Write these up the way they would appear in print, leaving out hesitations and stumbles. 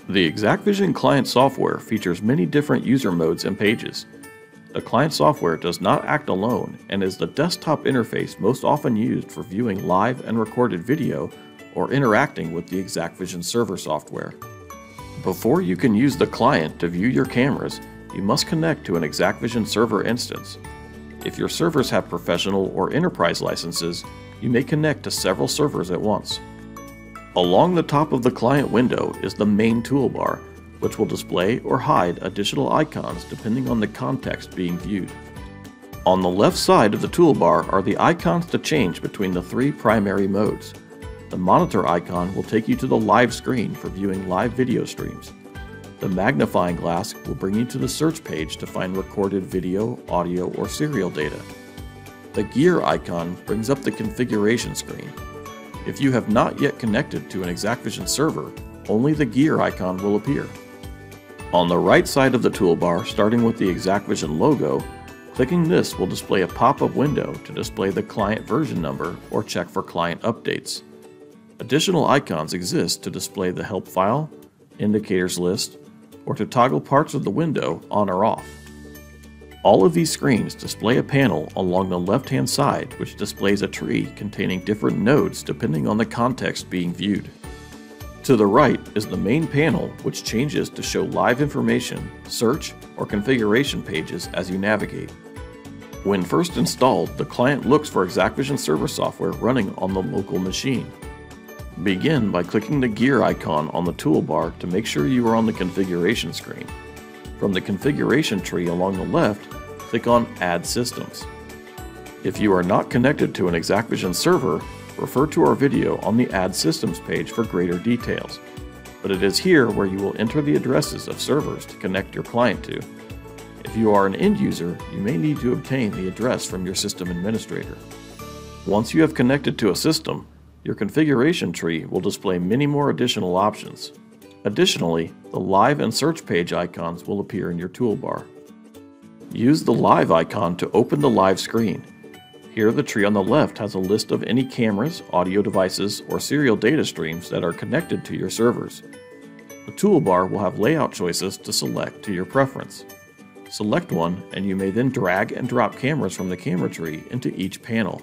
The ExacqVision Client software features many different user modes and pages. The client software does not act alone and is the desktop interface most often used for viewing live and recorded video or interacting with the ExacqVision server software. Before you can use the client to view your cameras, you must connect to an ExacqVision server instance. If your servers have professional or enterprise licenses, you may connect to several servers at once. Along the top of the client window is the main toolbar, which will display or hide additional icons depending on the context being viewed. On the left side of the toolbar are the icons to change between the three primary modes. The monitor icon will take you to the live screen for viewing live video streams. The magnifying glass will bring you to the search page to find recorded video, audio, or serial data. The gear icon brings up the configuration screen. If you have not yet connected to an ExacqVision server, only the gear icon will appear. On the right side of the toolbar, starting with the ExacqVision logo, clicking this will display a pop-up window to display the client version number or check for client updates. Additional icons exist to display the help file, indicators list, or to toggle parts of the window on or off. All of these screens display a panel along the left-hand side which displays a tree containing different nodes depending on the context being viewed. To the right is the main panel, which changes to show live information, search, or configuration pages as you navigate. When first installed, the client looks for ExacqVision server software running on the local machine. Begin by clicking the gear icon on the toolbar to make sure you are on the configuration screen. From the configuration tree along the left, click on Add Systems. If you are not connected to an ExacqVision server, refer to our video on the Add Systems page for greater details. But it is here where you will enter the addresses of servers to connect your client to. If you are an end user, you may need to obtain the address from your system administrator. Once you have connected to a system, your configuration tree will display many more additional options. Additionally, the Live and Search page icons will appear in your toolbar. Use the Live icon to open the live screen. Here, the tree on the left has a list of any cameras, audio devices, or serial data streams that are connected to your servers. The toolbar will have layout choices to select to your preference. Select one, and you may then drag and drop cameras from the camera tree into each panel.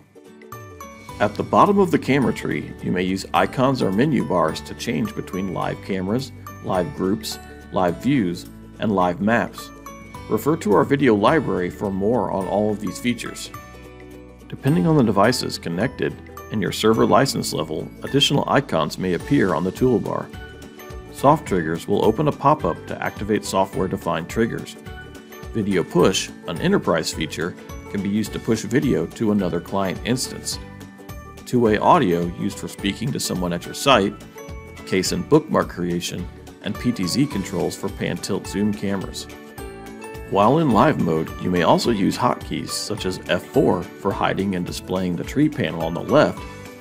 At the bottom of the camera tree, you may use icons or menu bars to change between live cameras, live groups, live views, and live maps. Refer to our video library for more on all of these features. Depending on the devices connected and your server license level, additional icons may appear on the toolbar. Soft triggers will open a pop-up to activate software-defined triggers. Video Push, an enterprise feature, can be used to push video to another client instance. Two-way audio used for speaking to someone at your site, case and bookmark creation, and PTZ controls for pan-tilt zoom cameras. While in live mode, you may also use hotkeys such as F4 for hiding and displaying the tree panel on the left,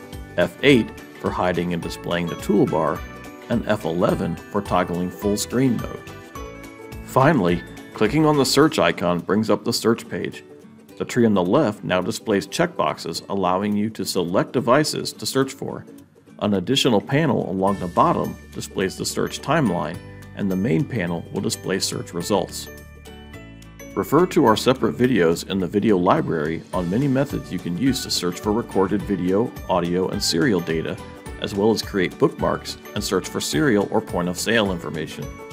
F8 for hiding and displaying the toolbar, and F11 for toggling full screen mode. Finally, clicking on the search icon brings up the search page. The tree on the left now displays checkboxes allowing you to select devices to search for. An additional panel along the bottom displays the search timeline, and the main panel will display search results. Refer to our separate videos in the video library on many methods you can use to search for recorded video, audio, and serial data, as well as create bookmarks and search for serial or point-of-sale information.